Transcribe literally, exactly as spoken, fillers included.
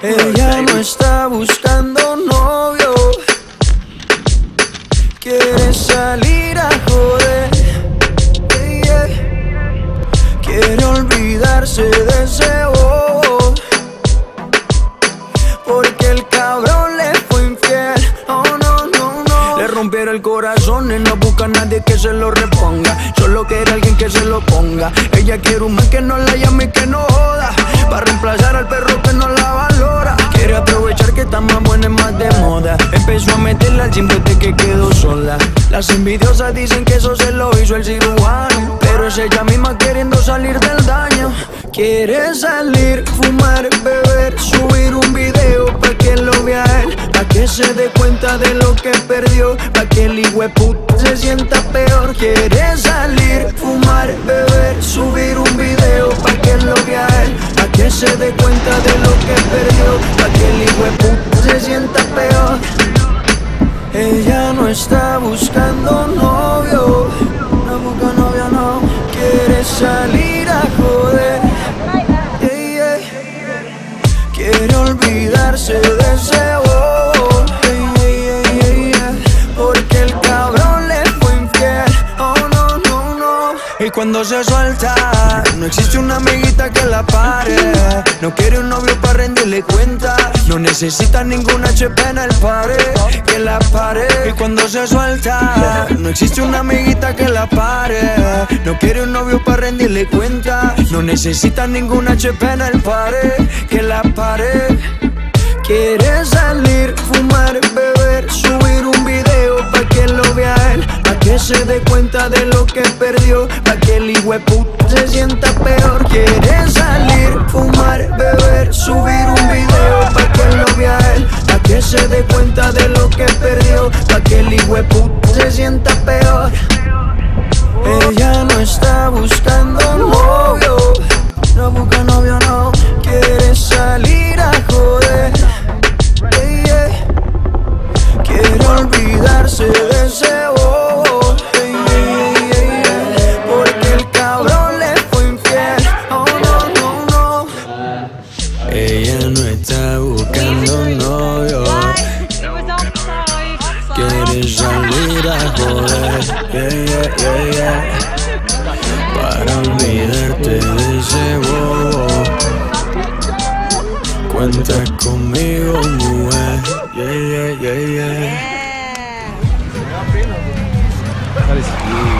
Ella no está buscando novio, quiere salir a joder, yeah, yeah. Quiere olvidarse de ese bobo, porque el cabrón le fue infiel. Oh no, no, no. Le rompieron el corazón y no busca a nadie que se lo reponga, solo quiere alguien que se lo ponga. Ella quiere un man que no la llame y que no joda, para reemplazar al perro que no la valora. Quiere aprovechar que está más buena y más de moda. Empezó a meterle al chimbo de que quedó sola. Las envidiosas dicen que eso se lo hizo el cirujano, pero es ella misma queriendo salir del daño. Quiere salir, fumar, beber, subir un video pa' que lo vea él, pa' que se dé cuenta de lo que perdió, pa' que el hijueputa se sienta peor. Quiere salir, fumar, beber, subir un video pa' que lo vea él, pa' que se dé cuenta de lo que perdió, pa' que el hijueputa se sienta peor. Ella no está buscando novio, no busca novio, no. Quiere salir a joder, yeah, yeah. Quiere olvidarse de ese bobo, yeah, yeah, yeah, yeah. Porque el cabrón le fue infiel. Oh no, no, no. Y cuando se suelta, no existe una amiguita que la pare. No quiere un novio para rendirle cuenta, no necesita ningún H P en el pare, que la pare. Y cuando se suelta, no existe una amiguita que la pare. No quiere un novio para rendirle cuenta, no necesita ningún H P en el pare, que la pare. Quiere salir, fumar, beber, subir un video pa' que lo vea él, pa' que se dé cuenta de lo que perdió, pa' que el hijueputa se sienta peor. Quiere salir, fumar, beber, subir un video pa' que lo vea él, pa' que se dé cuenta de lo que perdió, pa' que el hijueputa se sienta peor. Ella no está buscando novio, no busca novio, no. Quiere salir a joder, yeah, yeah. Quiere olvidarse de ese bobo, yeah, yeah, yeah, yeah. Porque el cabrón le fue infiel. Oh no, no, no. Ella no está buscando novio, quiere salir a joder, yeah, yeah, yeah, yeah. Para olvidarte de ese bobo, cuenta conmigo, mujer, yeah, yeah, yeah, yeah.